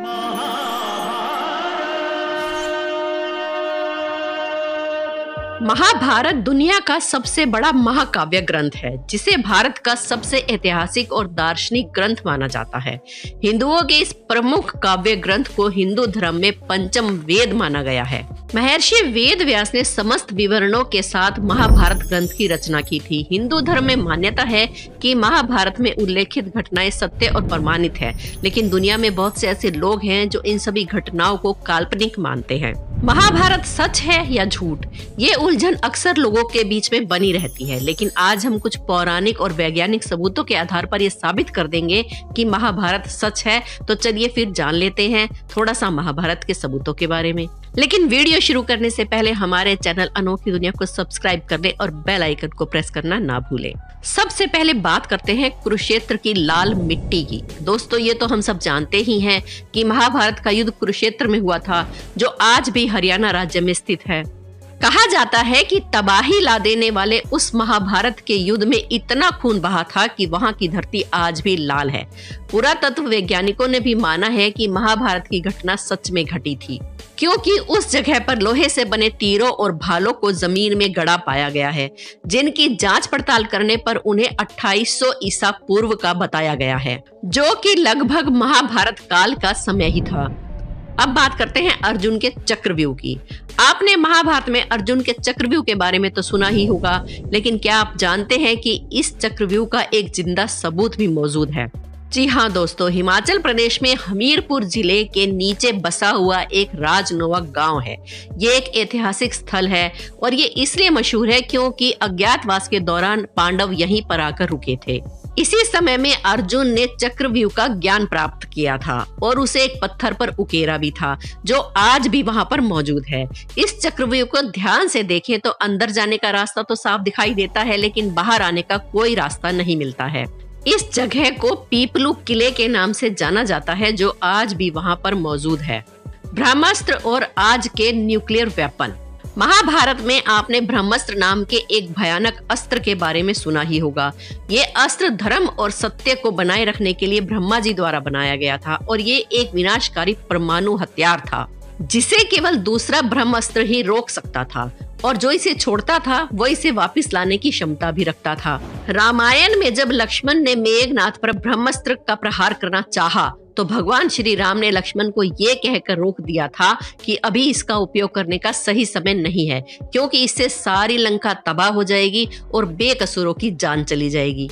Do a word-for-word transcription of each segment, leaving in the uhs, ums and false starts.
महाभारत दुनिया का सबसे बड़ा महाकाव्य ग्रंथ है, जिसे भारत का सबसे ऐतिहासिक और दार्शनिक ग्रंथ माना जाता है। हिंदुओं के इस प्रमुख काव्य ग्रंथ को हिंदू धर्म में पंचम वेद माना गया है। महर्षि वेद व्यास ने समस्त विवरणों के साथ महाभारत ग्रंथ की रचना की थी। हिंदू धर्म में मान्यता है कि महाभारत में उल्लेखित घटनाएं सत्य और प्रमाणित है, लेकिन दुनिया में बहुत से ऐसे लोग हैं जो इन सभी घटनाओं को काल्पनिक मानते हैं। महाभारत सच है या झूठ, ये उलझन अक्सर लोगों के बीच में बनी रहती है, लेकिन आज हम कुछ पौराणिक और वैज्ञानिक सबूतों के आधार पर ये साबित कर देंगे कि महाभारत सच है। तो चलिए फिर जान लेते हैं थोड़ा सा महाभारत के सबूतों के बारे में। लेकिन वीडियो शुरू करने से पहले हमारे चैनल अनोखी दुनिया को सब्सक्राइब कर लें और बेल आइकन को प्रेस करना ना भूलें। सबसे पहले बात करते हैं कुरुक्षेत्र की लाल मिट्टी की। दोस्तों, ये तो हम सब जानते ही हैं कि महाभारत का युद्ध कुरुक्षेत्र में हुआ था, जो आज भी हरियाणा राज्य में स्थित है। कहा जाता है कि तबाही ला देने वाले उस महाभारत के युद्ध में इतना खून बहा था कि वहां की धरती आज भी लाल है। पुरातत्व वैज्ञानिकों ने भी माना है कि महाभारत की घटना सच में घटी थी, क्योंकि उस जगह पर लोहे से बने तीरों और भालों को जमीन में गड़ा पाया गया है, जिनकी जांच पड़ताल करने पर उन्हें अट्ठाईस सौ ईसा पूर्व का बताया गया है, जो कि लगभग महाभारत काल का समय ही था। अब बात करते हैं अर्जुन के चक्रव्यूह की। आपने महाभारत में अर्जुन के चक्रव्यूह के बारे में तो सुना ही होगा, लेकिन क्या आप जानते हैं कि इस चक्रव्यूह का एक जिंदा सबूत भी मौजूद है? जी हाँ दोस्तों, हिमाचल प्रदेश में हमीरपुर जिले के नीचे बसा हुआ एक राजनोवा गांव है। ये एक ऐतिहासिक स्थल है और ये इसलिए मशहूर है क्योंकि अज्ञातवास के दौरान पांडव यहीं पर आकर रुके थे। इसी समय में अर्जुन ने चक्रव्यूह का ज्ञान प्राप्त किया था और उसे एक पत्थर पर उकेरा भी था, जो आज भी वहां पर मौजूद है। इस चक्रव्यूह को ध्यान से देखें तो अंदर जाने का रास्ता तो साफ दिखाई देता है, लेकिन बाहर आने का कोई रास्ता नहीं मिलता है। इस जगह को पीपलू किले के नाम से जाना जाता है, जो आज भी वहां पर मौजूद है। ब्रह्मास्त्र और आज के न्यूक्लियर वेपन। महाभारत में आपने ब्रह्मास्त्र नाम के एक भयानक अस्त्र के बारे में सुना ही होगा। ये अस्त्र धर्म और सत्य को बनाए रखने के लिए ब्रह्मा जी द्वारा बनाया गया था और ये एक विनाशकारी परमाणु हथियार था, जिसे केवल दूसरा ब्रह्मास्त्र ही रोक सकता था, और जो इसे छोड़ता था वो इसे वापस लाने की क्षमता भी रखता था। रामायण में जब लक्ष्मण ने मेघनाथ पर ब्रह्मास्त्र का प्रहार करना चाहा, तो भगवान श्री राम ने लक्ष्मण को ये कहकर रोक दिया था कि अभी इसका उपयोग करने का सही समय नहीं है, क्योंकि इससे सारी लंका तबाह हो जाएगी और बेकसूरों की जान चली जाएगी।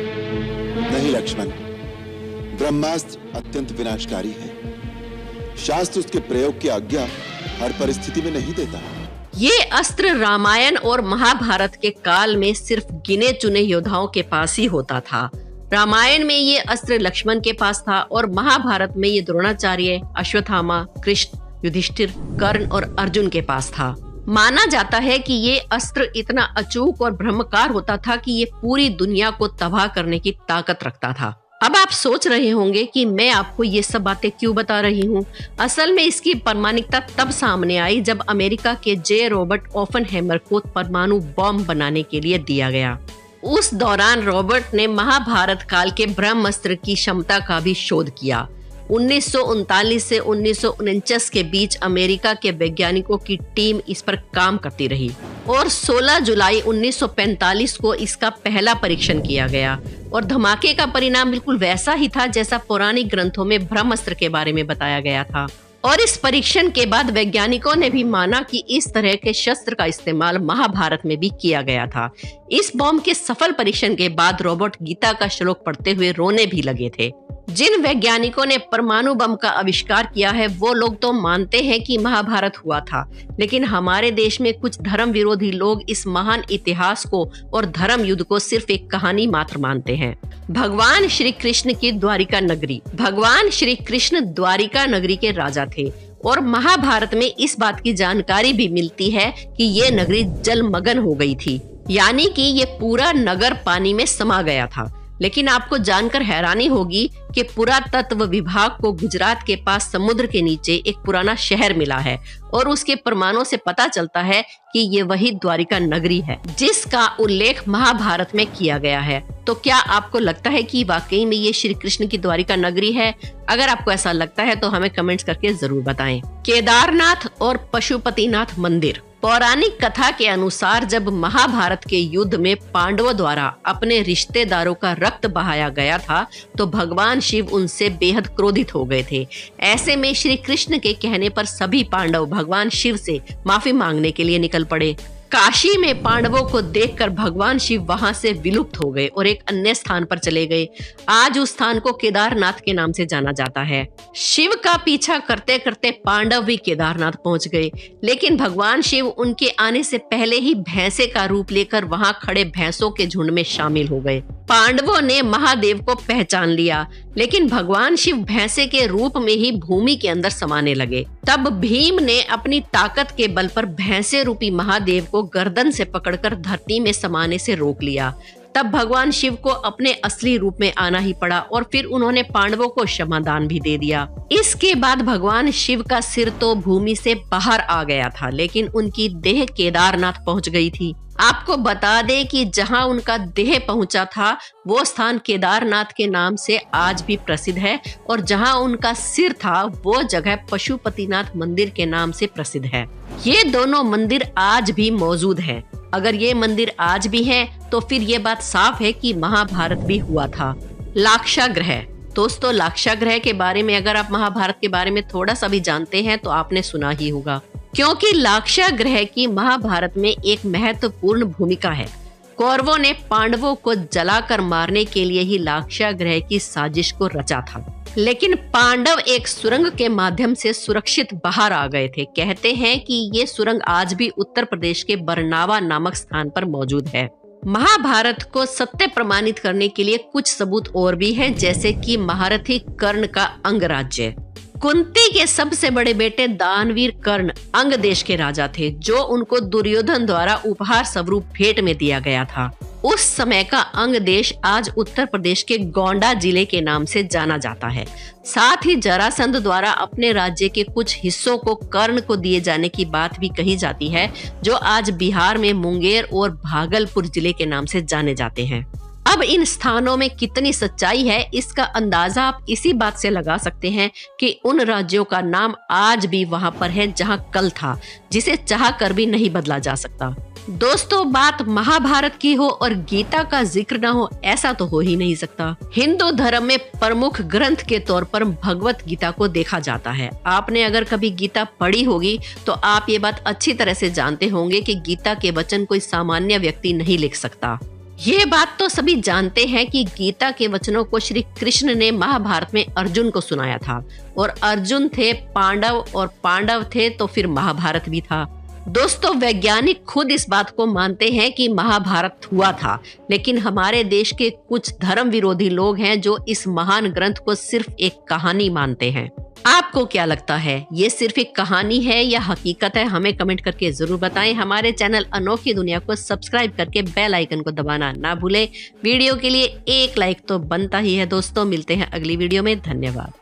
नहीं लक्ष्मण, ब्रह्मास्त्र अत्यंत विनाशकारी है। शास्त्र उसके प्रयोग की आज्ञा हर परिस्थिति में नहीं देता। ये अस्त्र रामायण और महाभारत के काल में सिर्फ गिने चुने योद्धाओं के पास ही होता था। रामायण में ये अस्त्र लक्ष्मण के पास था और महाभारत में ये द्रोणाचार्य, अश्वत्थामा, कृष्ण, युधिष्ठिर, कर्ण और अर्जुन के पास था। माना जाता है कि ये अस्त्र इतना अचूक और ब्रह्मकार होता था कि ये पूरी दुनिया को तबाह करने की ताकत रखता था। अब आप सोच रहे होंगे कि मैं आपको ये सब बातें क्यों बता रही हूँ। असल में इसकी प्रामाणिकता तब सामने आई जब अमेरिका के जे रॉबर्ट ओपनहेमर को परमाणु बॉम्ब बनाने के लिए दिया गया। उस दौरान रॉबर्ट ने महाभारत काल के ब्रह्मास्त्र की क्षमता का भी शोध किया। उन्नीस सौ उनतालीस से उन्नीस सौ उनचास के बीच अमेरिका के वैज्ञानिकों की टीम इस पर काम करती रही और सोलह जुलाई उन्नीस सौ पैंतालीस को इसका पहला परीक्षण किया गया और धमाके का परिणाम बिल्कुल वैसा ही था जैसा पौराणिक ग्रंथों में ब्रह्मास्त्र के बारे में बताया गया था। और इस परीक्षण के बाद वैज्ञानिकों ने भी माना कि इस तरह के शस्त्र का इस्तेमाल महाभारत में भी किया गया था। इस बॉम्ब के सफल परीक्षण के बाद रॉबर्ट गीता का श्लोक पढ़ते हुए रोने भी लगे थे। जिन वैज्ञानिकों ने परमाणु बम का आविष्कार किया है वो लोग तो मानते हैं कि महाभारत हुआ था, लेकिन हमारे देश में कुछ धर्म विरोधी लोग इस महान इतिहास को और धर्म युद्ध को सिर्फ एक कहानी मात्र मानते हैं। भगवान श्री कृष्ण की द्वारिका नगरी। भगवान श्री कृष्ण द्वारिका नगरी के राजा थे और महाभारत में इस बात की जानकारी भी मिलती है कि ये नगरी जलमग्न हो गई थी, यानी कि ये पूरा नगर पानी में समा गया था। लेकिन आपको जानकर हैरानी होगी कि पुरातत्व विभाग को गुजरात के पास समुद्र के नीचे एक पुराना शहर मिला है और उसके प्रमाणों से पता चलता है कि ये वही द्वारिका नगरी है जिसका उल्लेख महाभारत में किया गया है। तो क्या आपको लगता है कि वाकई में ये श्री कृष्ण की द्वारिका नगरी है? अगर आपको ऐसा लगता है तो हमें कमेंट्स करके जरूर बताएं। केदारनाथ और पशुपतिनाथ मंदिर। पौराणिक कथा के अनुसार जब महाभारत के युद्ध में पांडवों द्वारा अपने रिश्तेदारों का रक्त बहाया गया था तो भगवान शिव उनसे बेहद क्रोधित हो गए थे। ऐसे में श्री कृष्ण के कहने पर सभी पांडव भगवान शिव से माफी मांगने के लिए निकल पड़े। काशी में पांडवों को देखकर भगवान शिव वहां से विलुप्त हो गए और एक अन्य स्थान पर चले गए। आज उस स्थान को केदारनाथ के नाम से जाना जाता है। शिव का पीछा करते करते पांडव भी केदारनाथ पहुंच गए, लेकिन भगवान शिव उनके आने से पहले ही भैंसे का रूप लेकर वहां खड़े भैंसों के झुंड में शामिल हो गए। पांडवों ने महादेव को पहचान लिया, लेकिन भगवान शिव भैंसे के रूप में ही भूमि के अंदर समाने लगे। तब भीम ने अपनी ताकत के बल पर भैंसे रूपी महादेव को गर्दन से पकड़कर धरती में समाने से रोक लिया। तब भगवान शिव को अपने असली रूप में आना ही पड़ा और फिर उन्होंने पांडवों को क्षमादान भी दे दिया। इसके बाद भगवान शिव का सिर तो भूमि से बाहर आ गया था, लेकिन उनकी देह केदारनाथ पहुंच गई थी। आपको बता दें कि जहां उनका देह पहुंचा था वो स्थान केदारनाथ के नाम से आज भी प्रसिद्ध है और जहां उनका सिर था वो जगह पशुपतिनाथ मंदिर के नाम से प्रसिद्ध है। ये दोनों मंदिर आज भी मौजूद हैं। अगर ये मंदिर आज भी हैं, तो फिर ये बात साफ है कि महाभारत भी हुआ था। लाक्षागृह। दोस्तों, लाक्षागृह के बारे में अगर आप महाभारत के बारे में थोड़ा सा भी जानते हैं तो आपने सुना ही होगा, क्योंकि लाक्षागृह की महाभारत में एक महत्वपूर्ण भूमिका है। कौरवों ने पांडवों को जलाकर मारने के लिए ही लाक्षागृह की साजिश को रचा था, लेकिन पांडव एक सुरंग के माध्यम से सुरक्षित बाहर आ गए थे। कहते हैं कि ये सुरंग आज भी उत्तर प्रदेश के बरनावा नामक स्थान पर मौजूद है। महाभारत को सत्य प्रमाणित करने के लिए कुछ सबूत और भी हैं, जैसे कि महारथी कर्ण का अंग राज्य। कुंती के सबसे बड़े बेटे दानवीर कर्ण अंग देश के राजा थे, जो उनको दुर्योधन द्वारा उपहार स्वरूप भेंट में दिया गया था। उस समय का अंग देश आज उत्तर प्रदेश के गोंडा जिले के नाम से जाना जाता है। साथ ही जरासंध द्वारा अपने राज्य के कुछ हिस्सों को कर्ण को दिए जाने की बात भी कही जाती है, जो आज बिहार में मुंगेर और भागलपुर जिले के नाम से जाने जाते हैं। अब इन स्थानों में कितनी सच्चाई है, इसका अंदाजा आप इसी बात से लगा सकते हैं कि उन राज्यों का नाम आज भी वहां पर है जहां कल था, जिसे चाह कर भी नहीं बदला जा सकता। दोस्तों, बात महाभारत की हो और गीता का जिक्र न हो, ऐसा तो हो ही नहीं सकता। हिंदू धर्म में प्रमुख ग्रंथ के तौर पर भगवत गीता को देखा जाता है। आपने अगर कभी गीता पढ़ी होगी तो आप ये बात अच्छी तरह से जानते होंगे कि गीता के वचन कोई सामान्य व्यक्ति नहीं लिख सकता। ये बात तो सभी जानते हैं कि गीता के वचनों को श्री कृष्ण ने महाभारत में अर्जुन को सुनाया था, और अर्जुन थे पांडव और पांडव थे तो फिर महाभारत भी था। दोस्तों, वैज्ञानिक खुद इस बात को मानते हैं कि महाभारत हुआ था, लेकिन हमारे देश के कुछ धर्म विरोधी लोग हैं जो इस महान ग्रंथ को सिर्फ एक कहानी मानते हैं। आपको क्या लगता है, ये सिर्फ एक कहानी है या हकीकत है? हमें कमेंट करके जरूर बताएं। हमारे चैनल अनोखी दुनिया को सब्सक्राइब करके बेल आइकन को दबाना ना भूलें। वीडियो के लिए एक लाइक तो बनता ही है। दोस्तों, मिलते हैं अगली वीडियो में। धन्यवाद।